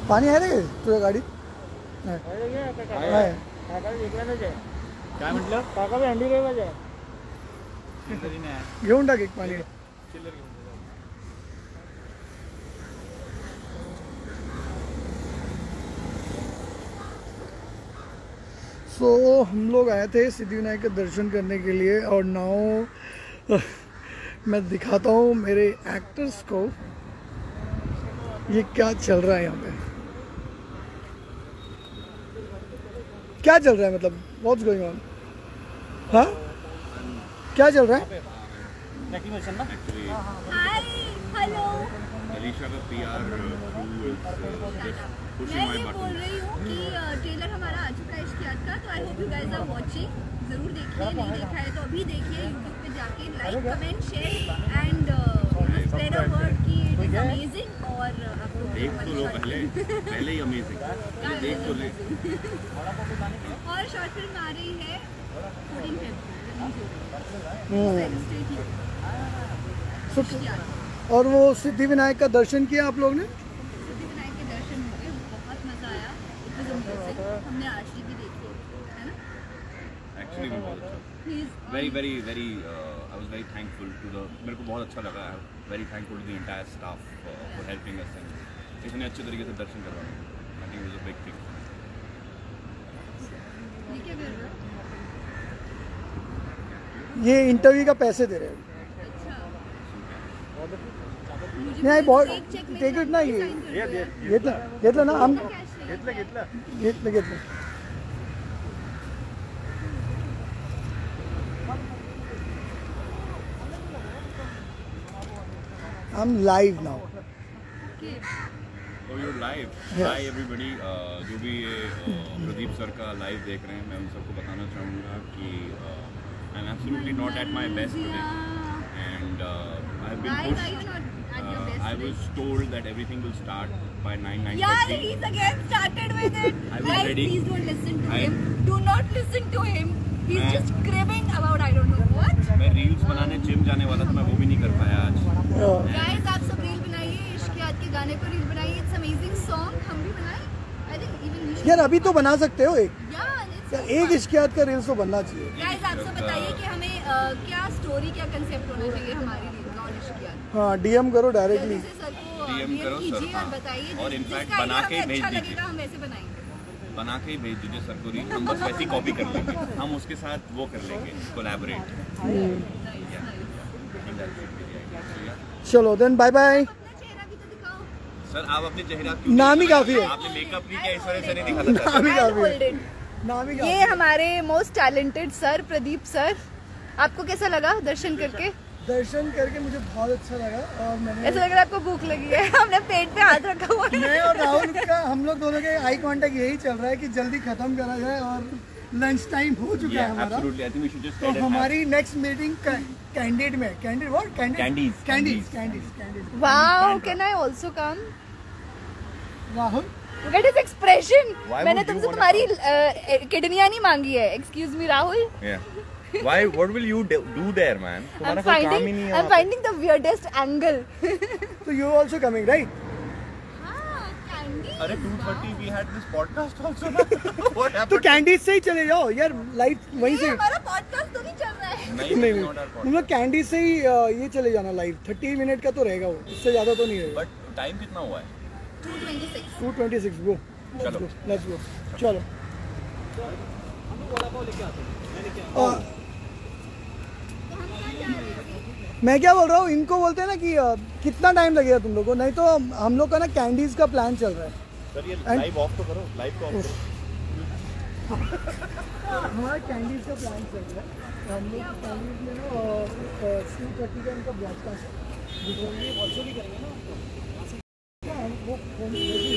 पाणी आहे रे तुझ्या गाडीत? नाही काय म्हटलं? काका भेंडी काय पाहिजे? घेऊन टाक एक पाणी. सो हम लोग आए थे सिद्धिविनायक के दर्शन करने के लिए और नाउ मैं दिखाता हूँ मेरे एक्टर्स को ये क्या चल रहा है यहाँ पे. क्या चल रहा है मतलब व्हाट्स गोइंग ऑन? हाँ क्या चल रहा है? हाय हेलो अलीशा का PR मैं ये बोल रही हूँ कि ट्रेलर हमारा आ चुका है इश्कियात का, तो I hope you guys are watching. जरूर देखिए, नहीं देखा है तो अभी देखिए यूट्यूब पे जाके. Like comment share and spread a word कि इट इज अमेजिंग. और आप लोग देख तो लो पहले ही अमेजिंग देख तो ले. और शॉर्ट फिल्म आ रही है 14 फरवरी. और वो सिद्धिविनायक का दर्शन किया आप लोग ने? सिद्धिविनायक के दर्शन हो गए, बहुत मजा आया. It was amazing. हमने आरती भी देखी है ना. एक्चुअली बहुत अच्छा. Very I was very thankful to the. मेरे को बहुत अच्छा लगा. Very thankful to the entire staff for helping us and इतने अच्छे तरीके से दर्शन करवाने. I think it was a big thing. ये क्या कर रहे हो? ये इंटरव्यू का पैसे दे रहे हैं. नाही बहुत टेक इट ना. ये घेतलं ना हम घेतलं. I'm live now. So you're live. Hi everybody. जो भी ये प्रदीप सर का लाइव देख रहे हैं, मैं उन सबको बताना चाहूँगा कि I'm absolutely not at my best today, and I've been pushed. I was told that everything will start by 9:30. Yeah, he's again started with it. Guys, please don't listen to him. Do not listen to him. He's just cribbing about I don't know what. मैं reels बनाने gym जाने वाला था, मैं वो भी नहीं कर पाया आज. Guys, आप सब रील बनाइए. इश्कियात के गाने पर रील बनाइए. It's amazing song. हम भी बनाएं. I think even we should. यार अभी तो बना सकते हो एक. Yeah, एक इश्कियात का रील्स तो बनना चाहिए. Guys, आप सब बताइए कि हमें क्या स्टोरी, क्या कंसेप्ट होना चाहिए हमारी रील का और इश्कियात. हाँ DM करो डायरेक्टली. DM करो सर. और बताइए. और इनफैक्ट बना के भेज दीजिए. हम वैसे बनाएंगे. बना के ही भेज दीजिए सर को रील. हम बस वैसी कॉपी कर लेंगे. हम उसके साथ वो कर लेंगे कोलैबोरेट. चलो देन बाय बाय. सर आप अपने चेहरा क्यों? नाम ही काफी है. आपने मेकअप नहीं किया, इस वजह से नहीं दिखा था. नाम ही काफी है. नाम ही काफी ये हमारे most talented sir Pradeep sir. आपको कैसा लगा दर्शन करके? दर्शन करके मुझे बहुत अच्छा लगा. और मैंने ऐसा लग रहा है आपको भूख लगी है. हमने पेट पे हाथ रखा हुआ है. मैं और राहुल का हम लोग दोनों के आई कांटेक्ट यही चल रहा है कि जल्दी खत्म करा जाए और लंच टाइम हो चुका है हमारा. तो हमारी नेक्स्ट मीटिंग कैंडिड में. Candid what? Candies. Wow, can I also come? Rahul Look at his expression. मैंने तुमसे तुम्हारी किडनियाँ नहीं मांगी है. Excuse me, Rahul. Yeah. Why? What will you do there, man? I'm finding the weirdest angle. So you also coming, right? हाँ, candy. अरे 2:30 we had this podcast also ना. What happened? तो कैंडीज से ही चले जाओ यार. लाइव वहीं से. हमारा podcast तो नहीं चल रहा है. नहीं हम लोग कैंडीज से ही ये चले जाना लाइव. 30 मिनट का तो रहेगा वो. इससे ज्यादा तो नहीं रहेगा. But टाइम कितना हुआ है? 2:26. गो. Let's go. चलो. मैं क्या बोल रहा हूँ, इनको बोलते हैं ना कि कितना टाइम लगेगा तुम लोग को. नहीं तो हम लोग का ना कैंडीज का प्लान चल रहा है. सर ये लाइव ऑफ तो करो. लाइव को ऑफ करो. हमारा कैंडीज का प्लान चल रहा है. हम लोग कैंडीज में ना 2:30 का उनका ब्रॉडकास्ट है. वो करेंगे ना वो